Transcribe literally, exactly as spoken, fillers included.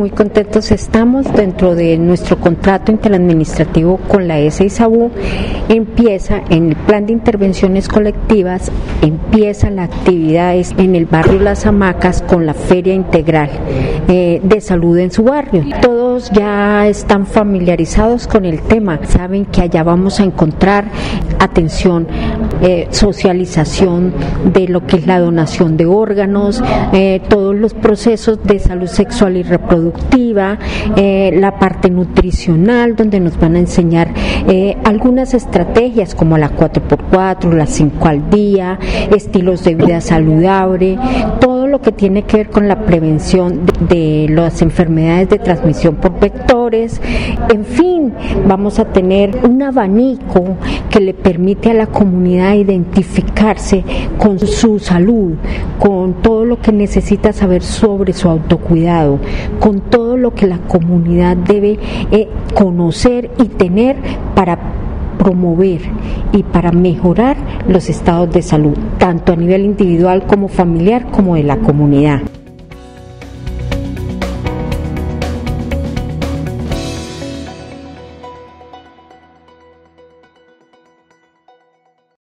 muy contentos estamos. Dentro de nuestro contrato interadministrativo con la S I SABU, empieza en el plan de intervenciones colectivas, empiezan las actividades en el barrio Las Hamacas con la Feria Integral eh, de Salud en su barrio. Todos ya están familiarizados con el tema, saben que allá vamos a encontrar atención, eh, socialización de lo que es la donación de órganos, eh, todos los procesos de salud sexual y reproductiva, eh, la parte nutricional, donde nos van a enseñar eh, algunas estrategias como la cuatro por cuatro, las cinco al día, estilos de vida saludable, todo lo que tiene que ver con la prevención de, de las enfermedades de transmisión por vectores. En fin, vamos a tener un abanico que le permite a la comunidad identificarse con su salud, con todo lo que necesita saber sobre su autocuidado, con todo lo que la comunidad debe eh, conocer y tener para promover y para mejorar los estados de salud, tanto a nivel individual como familiar como de la comunidad.